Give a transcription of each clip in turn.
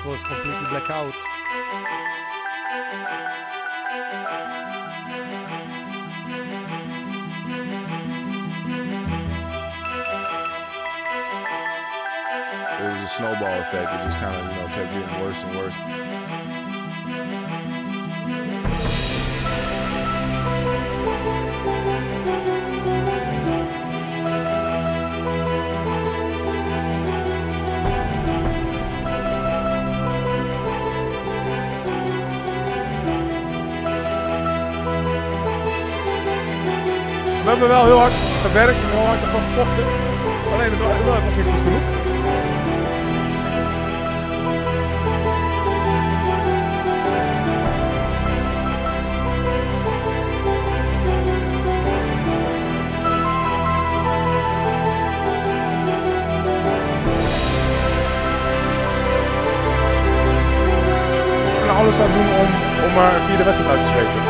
it was completely blackout. It was a snowball effect. It just kind of, kept getting worse and worse. We hebben wel heel hard gewerkt en heel hard ervoor gevochten. Alleen het was niet goed genoeg. We gaan alles aan doen om maar een vierde wedstrijd uit te slepen.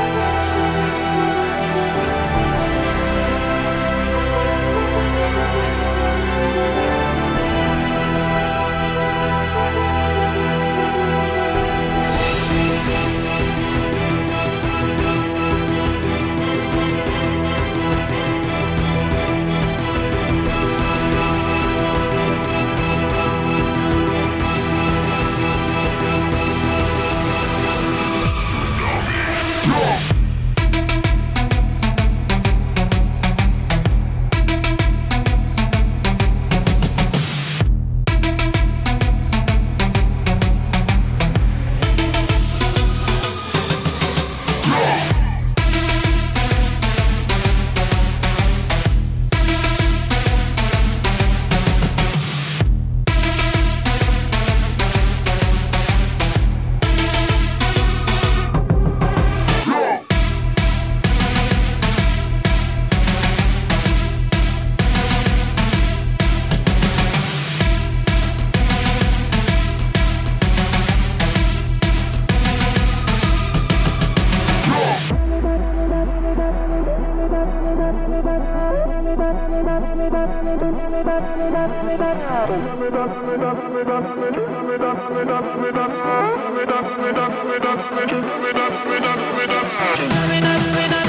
We're